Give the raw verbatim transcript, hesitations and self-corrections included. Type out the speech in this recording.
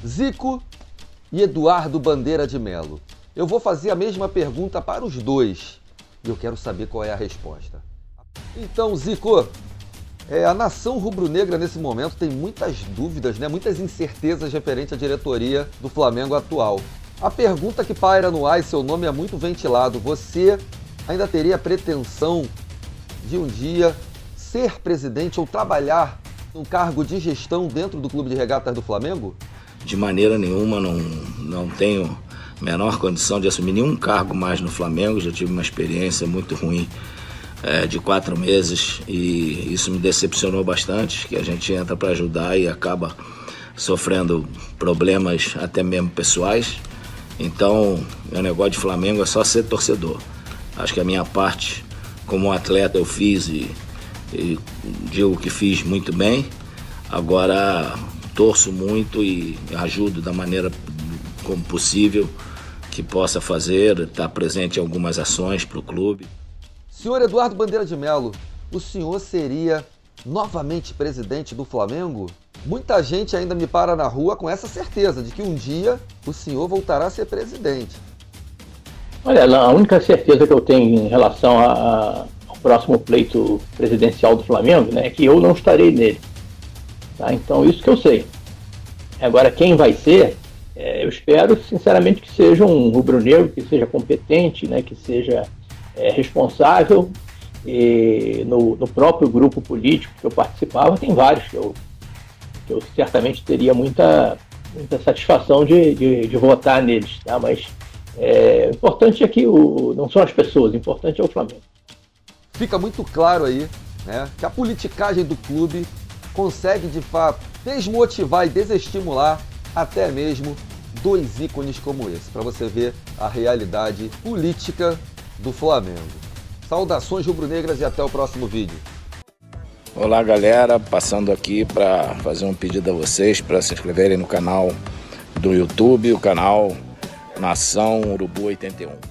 Zico e Eduardo Bandeira de Melo. Eu vou fazer a mesma pergunta para os dois e eu quero saber qual é a resposta. Então, Zico, é, a nação rubro-negra nesse momento tem muitas dúvidas, né? Muitas incertezas referente à diretoria do Flamengo atual. A pergunta que paira no ar e seu nome é muito ventilado: você ainda teria pretensão de um dia ser presidente ou trabalhar num cargo de gestão dentro do Clube de Regatas do Flamengo? De maneira nenhuma, não, não tenho a menor condição de assumir nenhum cargo mais no Flamengo. Já tive uma experiência muito ruim é, de quatro meses e isso me decepcionou bastante, que a gente entra para ajudar e acaba sofrendo problemas até mesmo pessoais. Então, meu negócio de Flamengo é só ser torcedor. Acho que a minha parte como atleta eu fiz e, e digo que fiz muito bem. Agora torço muito e ajudo da maneira como possível que possa fazer, estar presente em algumas ações para o clube. Senhor Eduardo Bandeira de Melo, o senhor seria novamente presidente do Flamengo? Muita gente ainda me para na rua com essa certeza de que um dia o senhor voltará a ser presidente. Olha, a única certeza que eu tenho em relação a, a, ao próximo pleito presidencial do Flamengo, né, é que eu não estarei nele. Tá? Então, isso que eu sei. Agora, quem vai ser, é, eu espero, sinceramente, que seja um rubro-negro, que seja competente, né, que seja é, responsável. E no, no próprio grupo político que eu participava, tem vários que eu, que eu certamente teria muita, muita satisfação de, de, de votar neles. Tá? Mas é, o importante é que o, não são as pessoas, o importante é o Flamengo. Fica muito claro aí, né, que a politicagem do clube consegue, de fato, desmotivar e desestimular até mesmo dois ícones como esse, para você ver a realidade política do Flamengo. Saudações rubro-negras e até o próximo vídeo. Olá, galera, passando aqui para fazer um pedido a vocês para se inscreverem no canal do YouTube, o canal Nação Urubu oitenta e um.